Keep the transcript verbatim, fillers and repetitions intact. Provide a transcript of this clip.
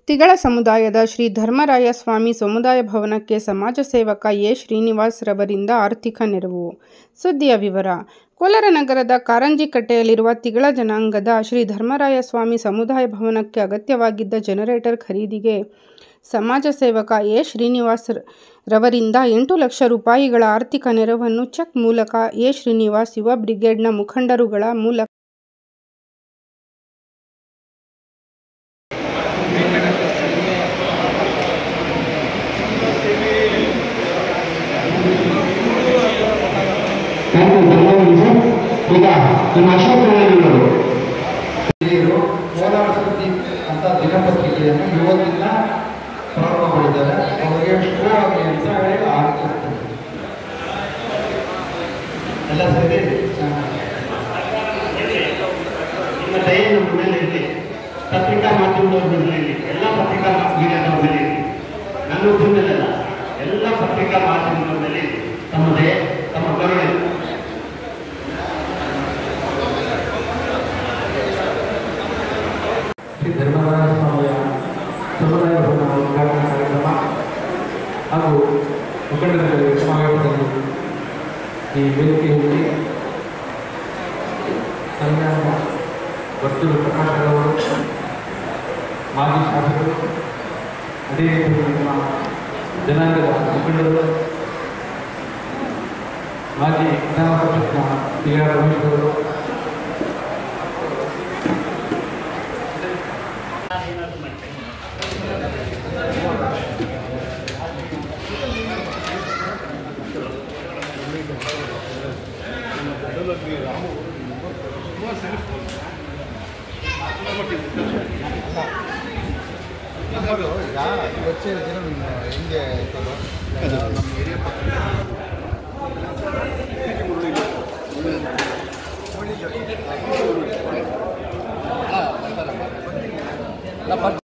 ತಿಗಳ ಸಮುದಾಯದ ಶ್ರೀ ಧರ್ಮರಾಯ ಸ್ವಾಮಿ ಸಮುದಾಯ ಭವನಕ್ಕೆ ಸಮಾಜ ಸೇವಕ ಎ ಶ್ರೀನಿವಾಸ್ ರವರಿಂದ ಆರ್ಥಿಕ ನೆರವು. ಸುದ್ದಿಯ ವಿವರ. ಕೋಲಾರ ನಗರದ ಕಾರಂಜಿಕಟ್ಟೆಯಲ್ಲಿರುವ ತಿಗಳ ಜನಾಂಗದ ಶ್ರೀ ಧರ್ಮರಾಯ ಸ್ವಾಮಿ ಸಮುದಾಯ ಭವನಕ್ಕೆ ಅಗತ್ಯವಾಗಿದ್ದ ಜನರೇಟರ್ ಖರೀದಿಗೆ ಸಮಾಜ ಸೇವಕ ಎ ಶ್ರೀನಿವಾಸ್ ರವರಿಂದ ಎಂಟು ಲಕ್ಷ ರೂಪಾಯಿಗಳ ಆರ್ಥಿಕ ನೆರವನ್ನು ಚೆಕ್ ಮೂಲಕ ಎ ಶ್ರೀನಿವಾಸ್ ಯುವ ಬ್ರಿಗೇಡ್ನ ಮುಖಂಡರುಗಳ ಮೂಲಕ ಈಗ ನಮ್ಮ ಅಶೋಕ್ ಕೋಲಾರ ಸುದ್ದಿ ಅಂತ ದಿನಪತ್ರಿಕೆಯನ್ನು ಇವತ್ತಿನ ಪ್ರಾರಂಭ ಮಾಡಿದ್ದಾರೆ. ಅವರಿಗೆ ಶುಭ ಆಗಲಿ ಅಂತ ಹೇಳಿ ಆಗ್ತಿರ್ತದೆ. ಎಲ್ಲ ಸೇರಿ ನಿಮ್ಮ ದಯ ನಮ್ಮ ಮೇಲೆ ಇರಲಿ. ಪತ್ರಿಕಾ ಮಾಧ್ಯಮದವ್ರ ಮೇಲೆ ಇರಲಿ. ಎಲ್ಲ ಪತ್ರಿಕಾ ಮೀಡಿಯಾದವ್ರ ಮೇಲೆ ಇರಲಿ. ನನ್ನ ಉದ್ಯಮದಲ್ಲ, ಎಲ್ಲ ಪತ್ರಿಕಾ ಮಾಧ್ಯಮದವ್ರ ಮೇಲೆ ತಮ್ಮ ದಯ, ತಮ್ಮ ಕರುಣೆ. ಧರ್ಮರಾಯ ಸ್ವಾಮಿಯ ಸಮುದಾಯ ಭವನ ಉದ್ಘಾಟನಾ ಕಾರ್ಯಕ್ರಮ ಹಾಗೂ ಮುಖಂಡರ ಸಮಾವೇಶದಲ್ಲಿ ಈ ವೇದಿಕೆಯಲ್ಲಿ ಸಂವಿಧಾನ ವರ್ತೂರು ಪ್ರಕಾಶರವರು, ಮಾಜಿ ಶಾಸಕರು, ಅದೇ ರೀತಿ ನಮ್ಮ ಜನಾಂಗದ ಮುಖಂಡರು, ಮಾಜಿ ವಿಧಾನ ಪರಿಷತ್ನ ಟಿ ಆರ್ ರಮೇಶ್ ಅವರು, వచ్చే దినం ಹಿಂಗೆ ನಮ್ಮ ಹಿರಿಯ